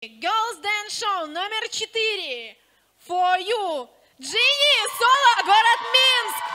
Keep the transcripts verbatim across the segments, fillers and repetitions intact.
Girls Dance Show номер четыре. For you. Jennie, соло, город Минск.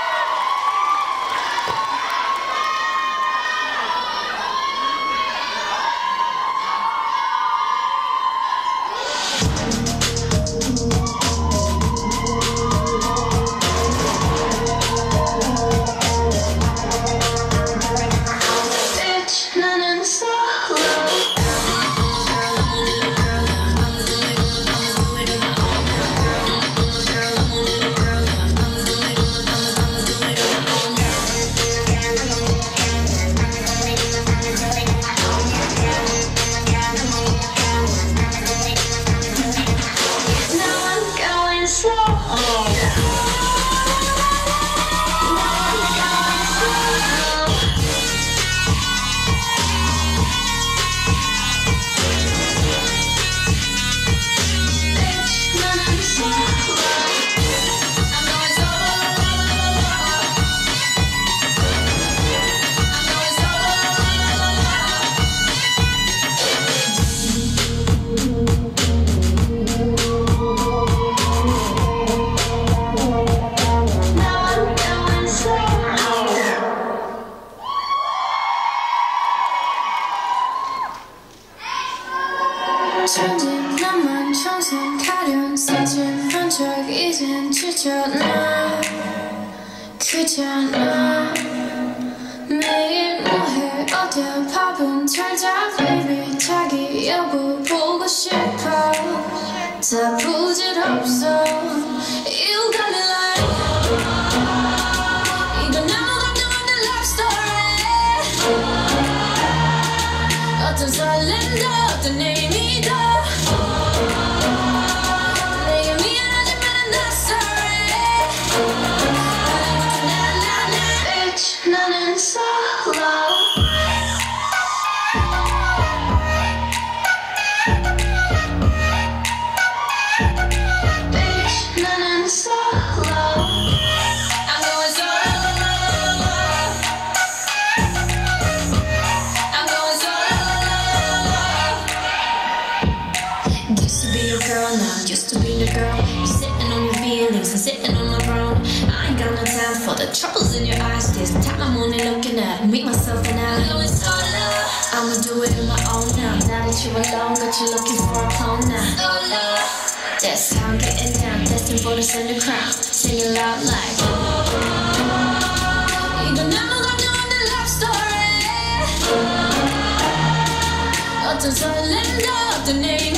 천진 나만 청순하련 사진 한 적 이젠 지쳤나 그잖아 매일 뭐해 어디야 밥은 잘자 baby 자기 여보 보고 싶어 다 부질없어 You got me like 이건 아무것도 없는 love story 어떤 설렘도 어떤 의미도 내게 미안하지만 I'm not sorry Bitch 나는 solo Bitch 나는 solo I'm going solo I'm going solo Used to be your girl now, used to be the girl. You're sitting on your feelings and sitting on my throne. I ain't got no time for the troubles in your eyes. This time I'm only looking at me, myself and I. Know it's all love. I'ma do it on my own now. Now that you alone, got you looking for a clone now. Oh love, that's how I'm getting down. Destined for the center crown. Sing it loud like. 이건 아무것도 없는 love story. 어떤 설렘도 어떤 일.